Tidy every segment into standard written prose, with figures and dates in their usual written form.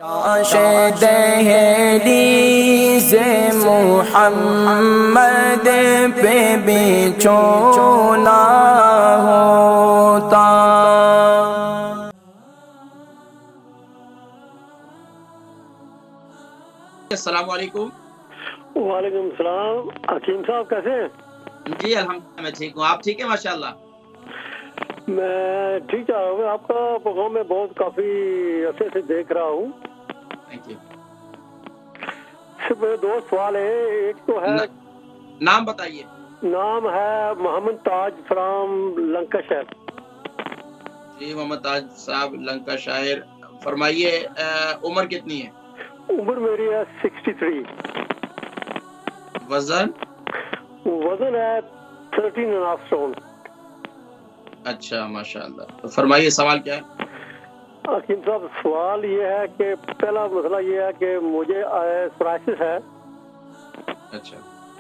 دہلیز محمد پہ بھی چونا ہوتا. السلام علیکم. وعلیکم السلام. حکیم صاحب کیسے ہیں؟ جی الحمدللہ میں ٹھیک ہوں. آپ ٹھیک ہیں؟ ماشاءاللہ میں ٹھیک چاہ رہا ہوں. آپ کا پروگرام میں بہت کافی عرصے سے دیکھ رہا ہوں. Thank you. صرف دو سوال ہیں. ایک تو ہے نام بتائیے. نام ہے محمد تاج فرام لنکا شہر. جی محمد تاج صاحب لنکا شاعر فرمائیے. عمر کتنی ہے؟ عمر میری ہے 63. وزن ہے 13.5 اسٹون. اچھا ماشاءاللہ. تو فرمائیے سوال کیا ہے؟ حکیم صاحب سوال یہ ہے کہ پہلا مسئلہ یہ ہے کہ مجھے سورائسس ہے. اچھا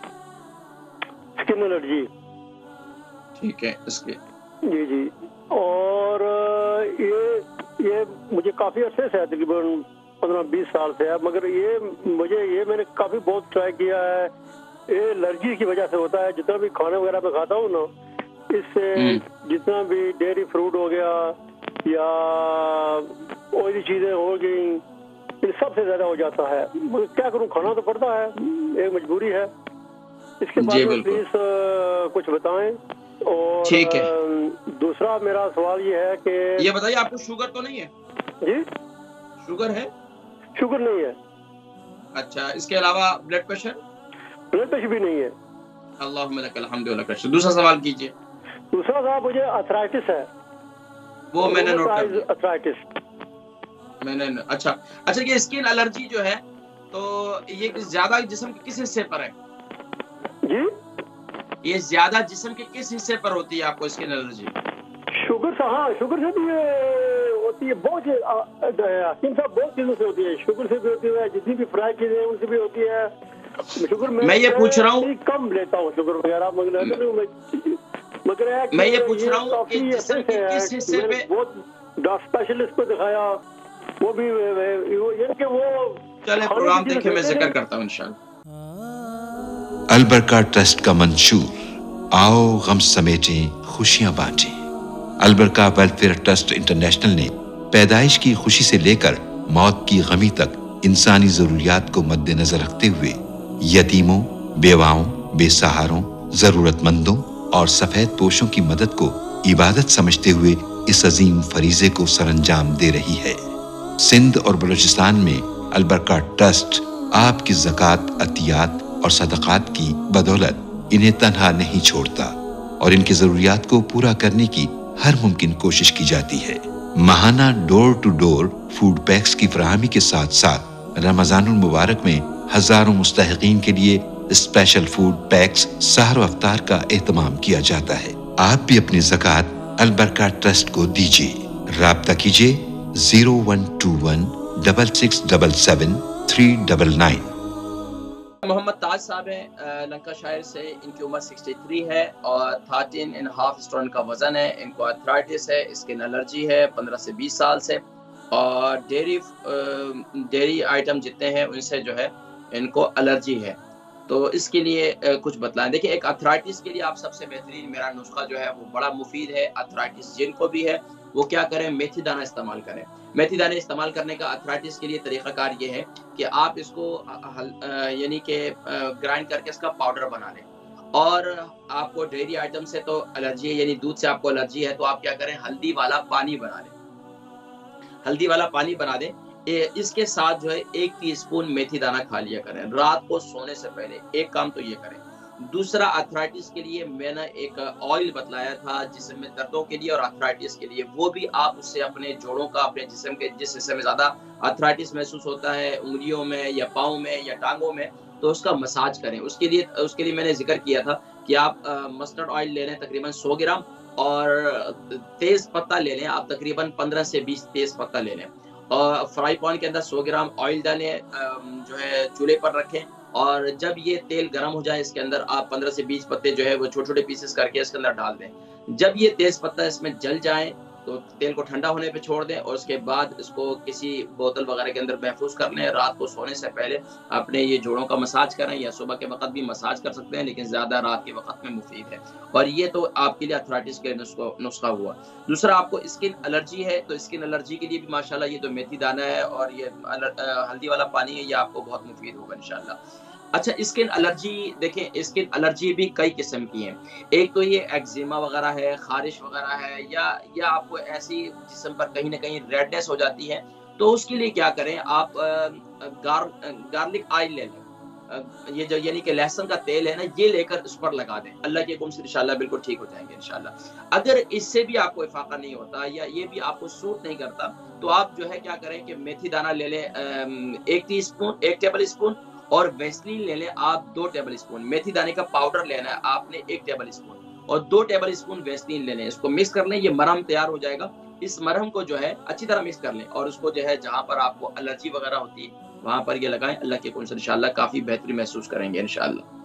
اسکن الرجی. ٹھیک ہے. اس کے جی اور یہ مجھے کافی عرصے سے ہے, تقریباً 15-20 سال سے ہے, مگر یہ میں نے کافی بہت ٹرائی کیا ہے. یہ الرجی کی وجہ سے ہوتا ہے. جتنا بھی کھانا وغیرہ میں کھاتا ہوں نا, اس سے جتنا بھی ڈیری فروٹ ہو گیا یا آئلی چیزیں ہو گئیں, ان سب سے زیادہ ہو جاتا ہے. مگر کیا کروں, کھانا تو پڑتا ہے, ایک مجبوری ہے. اس کے بارے میں پلیز کچھ بتائیں. اور ٹھیک ہے. دوسرا میرا سوال یہ ہے کہ یہ بتائیے آپ کو شوگر تو نہیں ہے؟ جی شوگر ہے؟ شوگر نہیں ہے. اچھا. اس کے علاوہ بلڈ پریشر بھی نہیں ہے. اللہم لک الحمد و لک الشکر. دوسرا سوال کیجیے. دوسرا صاحب مجھے ارتھرائٹس ہے. وہ میں نے نوٹ کر دیا. ارتھرائٹس میں نے اچھا یہ اسکن الرجی جو ہے تو یہ زیادہ جسم کے کس حصے پر ہے؟ جی یہ زیادہ جسم کے کس حصے پر ہوتی ہے آپ کو اسکن الرجی؟ شوگر سے. ہاں شوگر سے بھی ہوتی ہے. بہت حکیم صاحب بہت چیزوں سے ہوتی ہے. شوگر سے بھی ہوتی ہے, جتنی بھی فرائی چیزیں ہیں ان سے بھی ہوتی ہے. شوگر میں یہ پوچھ رہا ہوں, کم لیتا ہوں شوگر وغیرہ, مگر میں یہ پوچھ رہا ہوں کہ جسم کے کس حصے پہ بہت اسپیشلسٹ کو دکھایا, وہ بھی کہ وہ چلے پروگرام دیکھے میں ذکر کرتا ہوں انشاءاللہ. البرکہ ٹرسٹ کا منشور آؤ غم سمیٹیں خوشیاں بانٹیں. البرکہ ویلفیئر ٹرسٹ انٹرنیشنل نے پیدائش کی خوشی سے لے کر موت کی غمی تک انسانی ضروریات کو مد نظر رکھتے ہوئے یتیموں, بیواؤں, بے سہاروں, ضرورت مندوں اور سفید پوشوں کی مدد کو عبادت سمجھتے ہوئے اس عظیم فریضے کو سر انجام دے رہی ہے. سندھ اور بلوچستان میں البرکہ ٹرسٹ آپ کی زکوٰۃ, عطیات اور صدقات کی بدولت انہیں تنہا نہیں چھوڑتا اور ان کی ضروریات کو پورا کرنے کی ہر ممکن کوشش کی جاتی ہے. ماہانہ door to door food packs کی فراہمی کے ساتھ ساتھ رمضان المبارک میں ہزاروں مستحقین کے لیے اسپیشل فوڈ پیکس سحر و افطار کا اہتمام کیا جاتا ہے. آپ بھی اپنی زکوٰۃ البرکہ ٹرسٹ کو دیجیے. رابطہ کیجیے 01216677 محمد تاج صاحب ہیں لنکا شائر سے. ان کی عمر 63 ہے اور 13.5 اسٹون کا وزن ہے. ان کو ارتھرائٹس ہے, اسکن الرجی ہے 15 سے 20 سال سے, اور ڈیری آئٹم جتنے ہیں ان سے جو ہے ان کو الرجی ہے. تو اس کے لیے کچھ بتلائیں. دیکھیں ایک ارتھرائٹس کے لیے آپ سب سے بہترین میرا نسخہ جو ہے وہ بڑا مفید ہے. ارتھرائٹس جن کو بھی ہے وہ کیا کریں, میتھی دانہ استعمال کریں. میتھی دانے استعمال کرنے کا ارتھرائٹس کے لیے طریقہ کار یہ ہے کہ آپ اس کو یعنی کہ گرائنڈ کر کے اس کا پاؤڈر بنا لیں. اور آپ کو ڈیری آئٹم سے تو الرجی ہے, یعنی دودھ سے آپ کو الرجی ہے, تو آپ کیا کریں ہلدی والا پانی بنا لیں. ہلدی والا پانی بنا دیں. اس کے ساتھ جو ہے 1 ٹی اسپون میتھی دانہ کھا لیا کریں رات کو سونے سے پہلے. ایک کام تو یہ کریں. دوسرا ارتھرائٹس کے لیے میں نے ایک آئل بتلایا تھا جسم میں دردوں کے لیے اور ارتھرائٹس کے لیے, وہ بھی آپ اس سے اپنے جوڑوں کا, اپنے جسم کے جس حصے میں زیادہ ارتھرائٹس محسوس ہوتا ہے, انگلیوں میں یا پاؤں میں یا ٹانگوں میں, تو اس کا مساج کریں. اس کے لیے میں نے ذکر کیا تھا کہ آپ مسٹرڈ آئل لے لیں تقریباً 100 گرام, اور تیز پتہ لے لیں آپ تقریباً 15 سے 20 تیز پتہ لے لیں, اور فرائی پین کے اندر 100 گرام آئل ڈالیں, جو ہے چولہے پر رکھیں, اور جب یہ تیل گرم ہو جائے اس کے اندر آپ 15 سے 20 پتے جو ہے وہ چھوٹے چھوٹے پیسز کر کے اس کے اندر ڈال دیں. جب یہ تیز پتہ اس میں جل جائیں تو تیل کو ٹھنڈا ہونے پہ چھوڑ دیں اور اس کے بعد اس کو کسی بوتل وغیرہ کے اندر محفوظ کر لیں. رات کو سونے سے پہلے اپنے یہ جوڑوں کا مساج کریں، یا صبح کے وقت بھی مساج کر سکتے ہیں، لیکن زیادہ رات کے وقت میں مفید ہے. اور یہ تو آپ کے لیے آرتھرائٹس کے نسخہ ہوا. دوسرا، آپ کو اسکن الرجی ہے تو اسکن الرجی کے لیے بھی ماشاءاللہ یہ جو میتھی دانہ ہے اور یہ ہلدی والا پانی ہے، یہ آپ کو بہت مفید ہوگا انشاءاللہ. اچھا، اسکن الرجی دیکھیں، اسکن الرجی بھی کئی قسم کی ہیں. ایک تو یہ ایگزیما وغیرہ ہے، خارش وغیرہ ہے، یا آپ کو ایسی جسم پر کہیں نہ کہیں ریڈنس ہو جاتی ہے، تو اس کے لیے کیا کریں آپ، گارلک آئل لے لیں. یہ جو یعنی کہ لہسن کا تیل ہے نا، یہ لے کر اس پر لگا دیں. اللہ کے حکم سے انشاءاللہ بالکل ٹھیک ہو جائیں گے انشاءاللہ. اگر اس سے بھی آپ کو افاقہ نہیں ہوتا یا یہ بھی آپ کو سوٹ نہیں کرتا، تو آپ جو ہے کیا کریں کہ میتھی دانہ لے لیں 1 ٹیبل اسپون، اور ویسلین لے لیں آپ 2 ٹیبل اسپون. میتھی دانے کا پاؤڈر لینا ہے آپ نے 1 ٹیبل اسپون، اور 2 ٹیبل اسپون ویسلین لے لیں. اس کو مکس کر لیں، یہ مرہم تیار ہو جائے گا. اس مرہم کو جو ہے اچھی طرح مکس کر لیں، اور اس کو جو ہے جہاں پر آپ کو الرجی وغیرہ ہوتی ہے وہاں پر یہ لگائیں. اللہ کے حکم سے انشاءاللہ کافی بہتری محسوس کریں گے انشاءاللہ.